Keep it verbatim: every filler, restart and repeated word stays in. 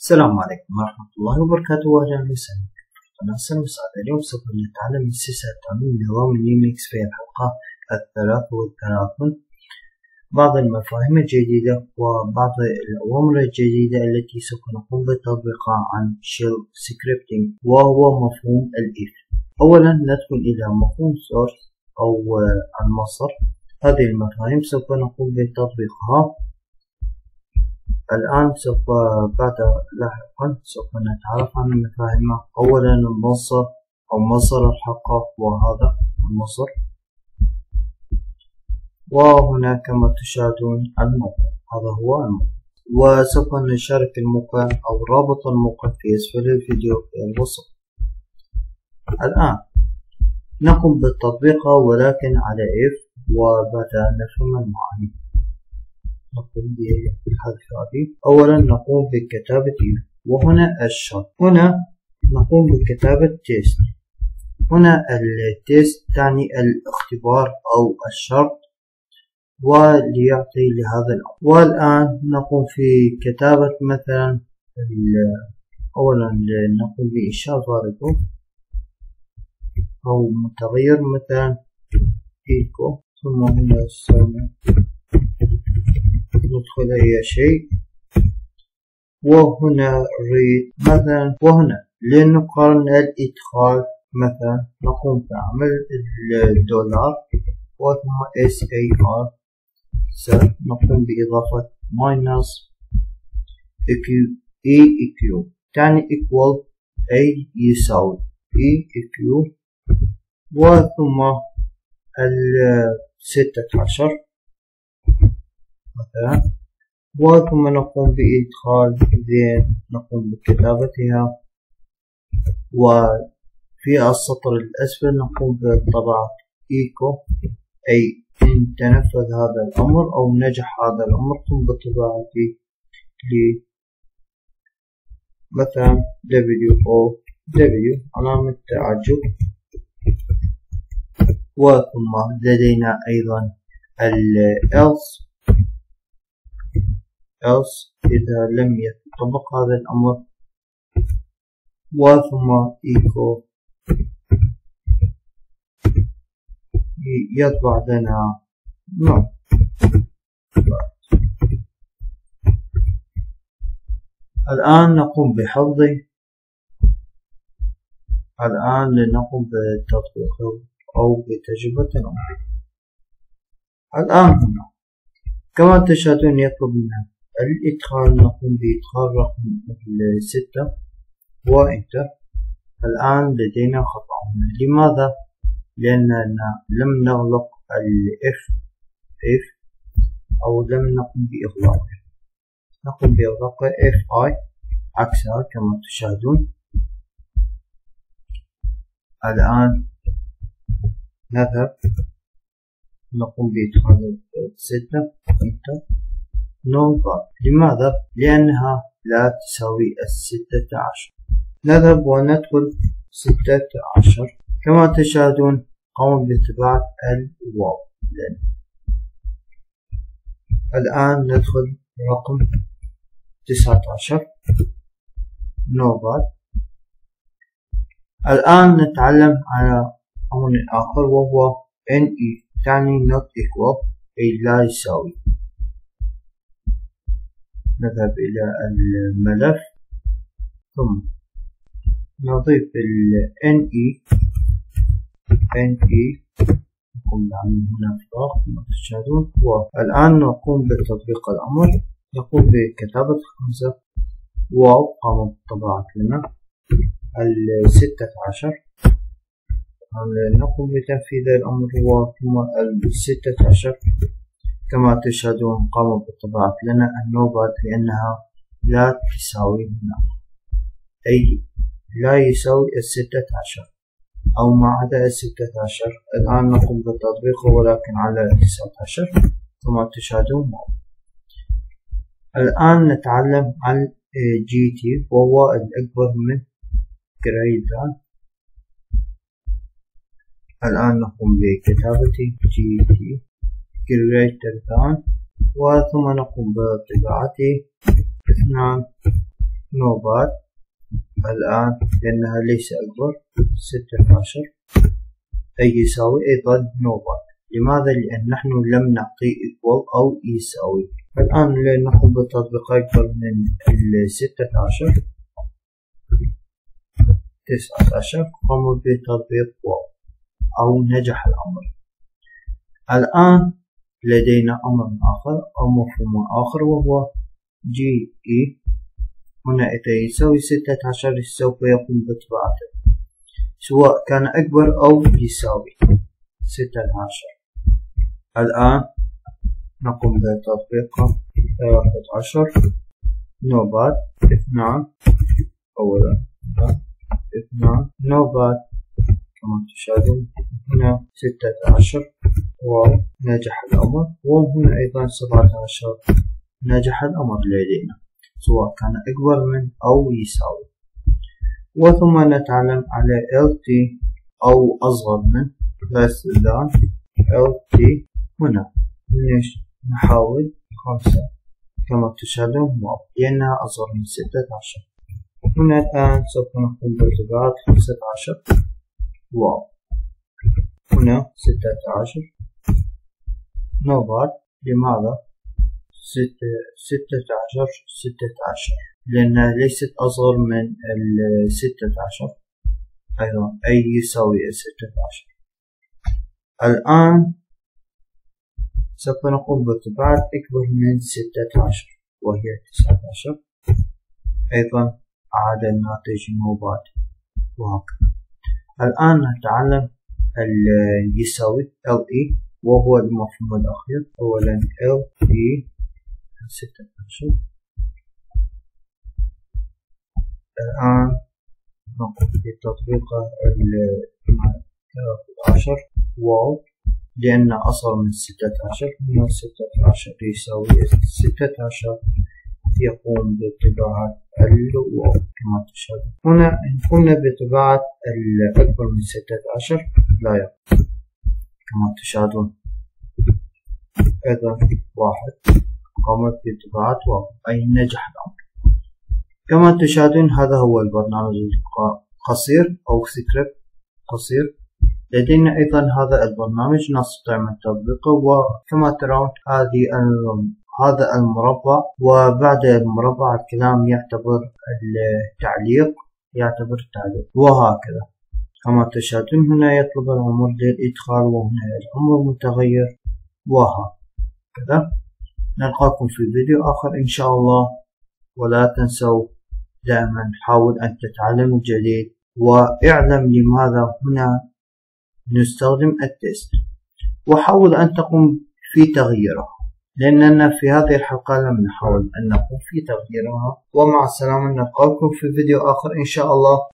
السلام عليكم ورحمة الله وبركاته، وأهلا وسهلا بكم. أنا حسن مسعد. اليوم سوف نتعلم سلسلة تعلم نظام يونكس في الحلقة الثلاث والثلاثون، بعض المفاهيم الجديدة وبعض الأوامر الجديدة التي سوف نقوم بتطبيقها عن شيل سكريبتينج، وهو مفهوم الإف. أولا ندخل إلى مفهوم سورس أو المصدر. هذه المفاهيم سوف نقوم بتطبيقها الآن. سوف بعد لاحقا سوف نتعرف عن مفاهيمها. أولا المصدر أو مصدر الحلقة، وهذا المصدر، وهنا كما تشاهدون الموقع، هذا هو الموقع، وسوف نشارك الموقع أو رابط الموقع في أسفل الفيديو في الوصف. الآن نقوم بالتطبيق ولكن على إف، وبعد أن نفهم المعاني نقوم بحذف هذه. أولا نقوم بكتابة إف، وهنا الشرط. هنا نقوم بكتابة تيست. هنا التيست تعني الاختبار أو الشرط، وليعطي لهذا الأمر. والآن نقوم في كتابة مثلا أولا نقوم بإنشاء فاريبل أو متغير مثلا إيكو، ثم هنا ندخل أي شيء، وهنا read مثلا، وهنا لنقارن الإدخال مثلا نقوم بعمل الدولار وثم اس اي ار، نقوم بإضافة minus اي equal تعني equal اي يساوي اي equal، وثم الستة عشر مثلا، وثم نقوم بإدخال ذين نقوم بكتابتها، وفي السطر الأسفل نقوم بطبعة إيكو أي إن تنفذ هذا الأمر أو نجح هذا الأمر قم بطباعته ل مثلا W أو W علامة تعجب. وثم لدينا أيضا ال else else إذا لم يتطبق هذا الأمر، وثم echo يطبع لنا نوع. الآن نقوم بحفظه. الآن لنقوم بتطبيقه أو بتجربة الأمر. الآن هنا كما تشاهدون يطلب منا الإدخال، نقوم بإدخال رقم ستة وإنتر. الآن لدينا خطأ هنا. لماذا؟ لأننا لم نغلق الإف إف أو لم نقوم بإغلاقه. نقوم بإغلاق إف آي عكسها كما تشاهدون. الآن نذهب نقوم بإدخال ستة إنتر نوبة. لماذا؟ لأنها لا تساوي الستة عشر. نذهب وندخل ستة عشر كما تشاهدون قوم بطباعة الواو. الآن ندخل رقم تسعة عشر نوبات. الآن نتعلم على أمر آخر وهو ان اي تعني not equal أي لا يساوي. نذهب إلى الملف ثم نضيف ال ان اي ان اي نقوم بعمل هنا فراغ كما تشاهدون. والآن نقوم بتطبيق الأمر. نقوم بكتابة خمسة واو قام بالطباعة لنا الستة عشر. نقوم بتنفيذ الأمر وثم الستة عشر كما تشاهدون قام بالطباعة لنا النوبات، لأنها لا تساوي هنا أي لا يساوي الستة عشر أو ما عدا الستة عشر. الآن نقوم بتطبيقه ولكن على تسعة عشر كما تشاهدون. الآن نتعلم عن جي تي وهو الأكبر من greater. الآن نقوم بكتابة جي تي greater than، وثم نقوم بطباعته اثنان نوبات الآن لأنها ليس أكبر ستة عشر أي يساوي أيضا نوبات. لماذا؟ لأن نحن لم نعطي equal أو يساوي. الآن لنقوم بتطبيق أكبر من الستة عشر تسعة عشر قموا بتطبيق واو أو نجح الأمر. الآن لدينا أمر آخر أو مفهوم آخر وهو جي إي. هنا إذا يساوي ستة عشر سوف يقوم بطباعته سواء كان أكبر أو يساوي ستة عشر. الآن نقوم بتطبيق ثلاثة عشر نوبات اثنان أولا اثنان نوبات كما تشاهدون هنا ستة عشر واو نجح الأمر، وهنا أيضا سبعة عشر نجح الأمر لدينا سواء كان أكبر من أو يساوي. وثم نتعلم على إل تي أو أصغر من less than إل تي. هنا نحاول خمسة كما تشاهدون واو لأنها أصغر من ستة عشر. هنا الآن سوف نقوم بطباعة خمسة عشر واو. هنا ستة عشر نوبات. لماذا؟ ستة ستة عشر ستة عشر لأنها ليست أصغر من الستة عشر أيضا أي يساوي ستة عشر. الآن سوف نقوم بطباعة أكبر من ستة عشر وهي تسعة عشر أيضا عاد الناتج نوبات وهكذا. الآن نتعلم يساوي إل إي وهو المفهوم الأخير. أولا إل إي ستة عشر. الآن نقوم بتطبيق ثلاثة عشر واو لأن أصغر من ستة عشر. هنا ستة عشر يساوي ستة عشر يقوم بطباعة الواو كما تشاهدون. هنا إن قمنا بطباعة الأكبر من ستة عشر لا يقوم كما تشاهدون. إذا واحد قامت بطباعة واو أي نجح الأمر. كما تشاهدون هذا هو البرنامج القصير أو سكريبت قصير. لدينا أيضا هذا البرنامج نستطيع من تطبيقه، وكما ترون هذه هذا المربع، وبعد المربع الكلام يعتبر التعليق يعتبر التعليق وهكذا. كما تشاهدون هنا يطلب العمر للإدخال وهنا العمر متغير وهكذا. نلقاكم في فيديو آخر إن شاء الله، ولا تنسوا دائما حاول أن تتعلم الجديد واعلم لماذا هنا نستخدم التست، وحاول أن تقوم في تغييرها لأننا في هذه الحلقة لم نحاول أن نقوم في تغييرها. ومع السلامة، نلقاكم في فيديو آخر إن شاء الله.